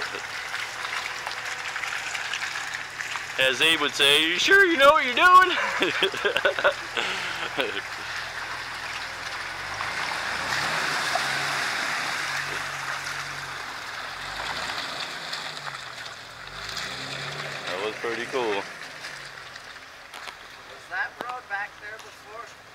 As Abe would say, you sure you know what you're doing? That was pretty cool. Was that road back there before?